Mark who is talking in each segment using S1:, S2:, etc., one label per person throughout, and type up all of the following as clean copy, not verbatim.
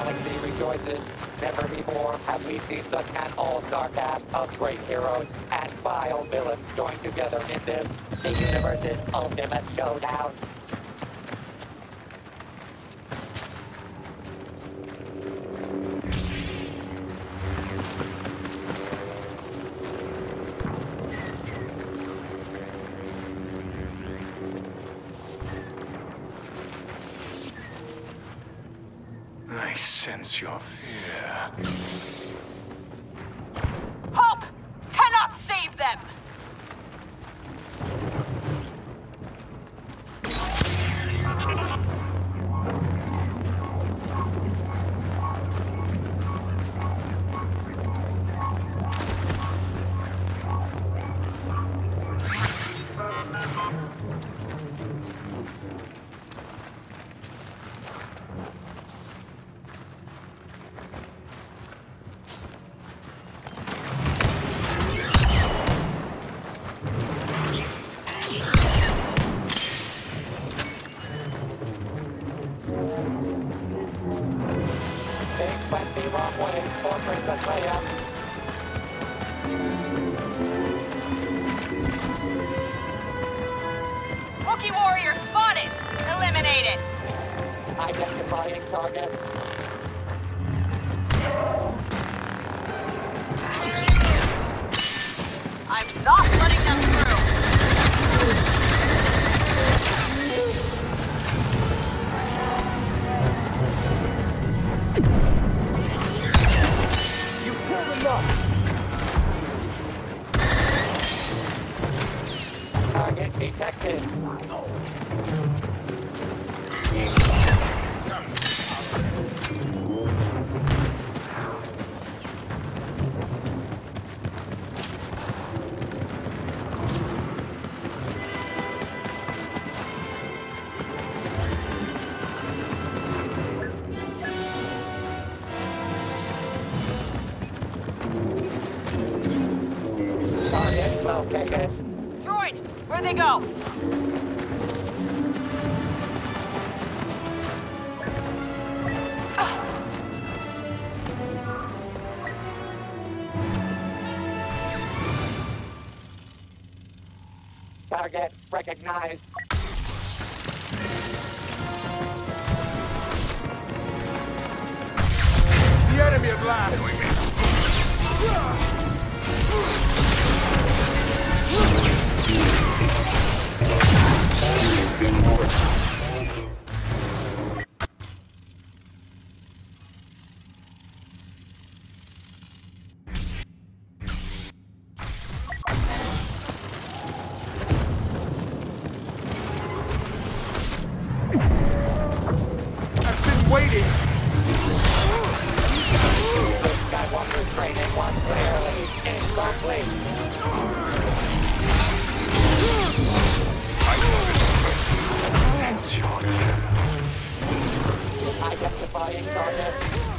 S1: galaxy rejoices. Never before have we seen such an all-star cast of great heroes and vile villains joined together in this, the universe's ultimate showdown.
S2: I sense your fear.
S3: Hope cannot save them!
S1: Things went the wrong way for Princess Leia.
S3: Wookiee warrior spotted! Eliminated!
S1: Identifying target.
S3: I'm not letting them through!
S1: You killed enough. Target detected. Target located.
S3: Droid, where'd they go?
S1: Target recognized.
S2: The enemy at last! I've been waiting!
S1: Skywalker training was clearly incomplete.
S2: It's your turn.
S1: Identifying target.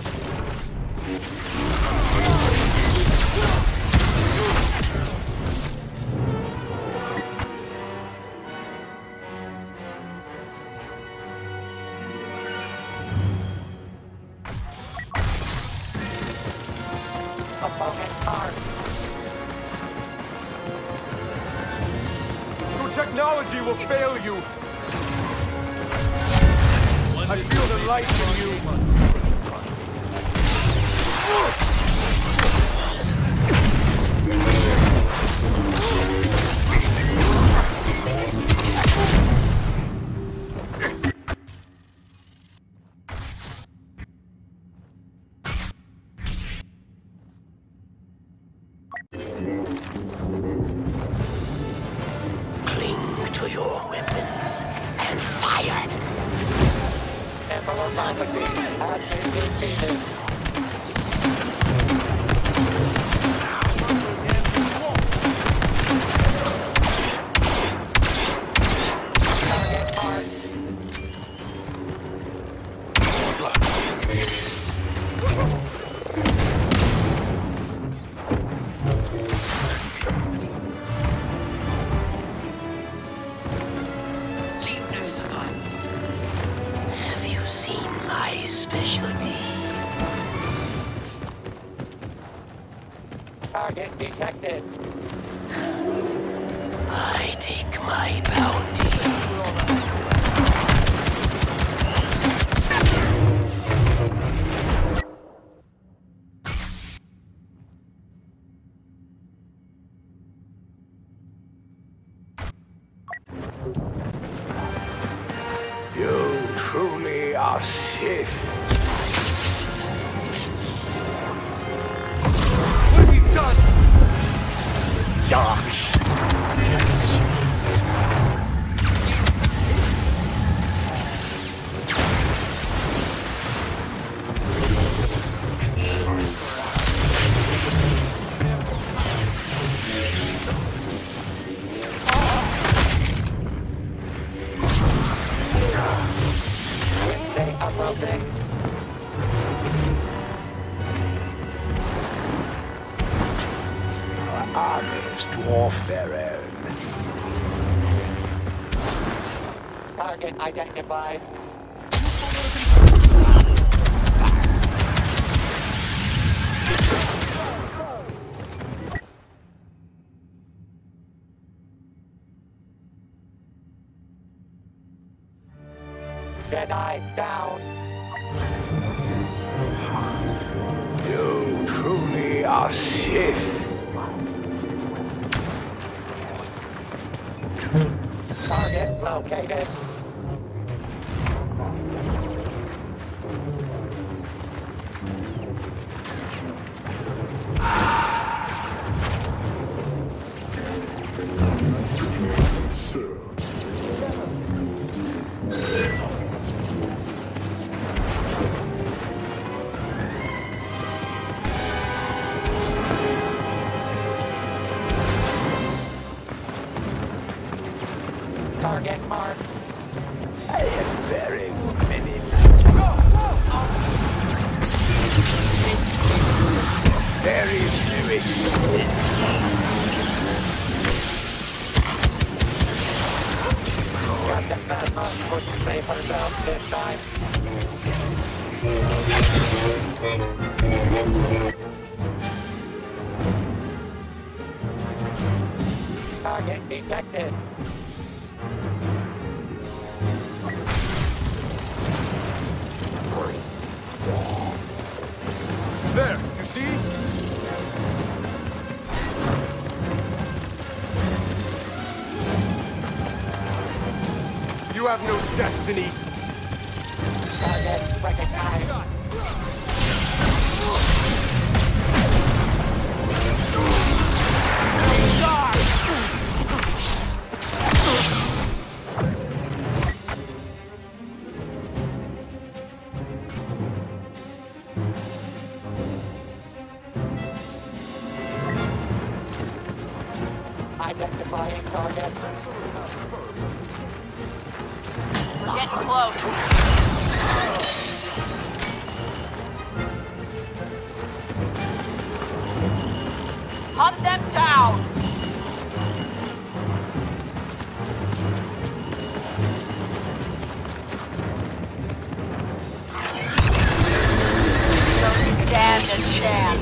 S1: Opponent armed.
S2: Your technology will fail you! I feel the light in you!
S4: Cling to your weapons and fire!
S1: Emperor Palpatine has been defeated. Target marked.
S4: Leave no survivors. Have you seen my specialty? my bounty.
S5: You truly are Sith.
S2: What have you done?
S5: Dark.
S1: Wednesday approaching.
S5: Our armies dwarf their own.
S1: Target identified. Jedi down.
S5: You truly are Sith.
S1: Target located. Target marked.
S5: I have very many. There is Lewis.
S1: Captain Phasma couldn't save herself this time. Target detected.
S2: There, you see? You have no destiny.
S1: Target recognized.
S2: Shot.
S1: Identifying target.
S3: We're getting close. Hunt them down! Don't stand a chance.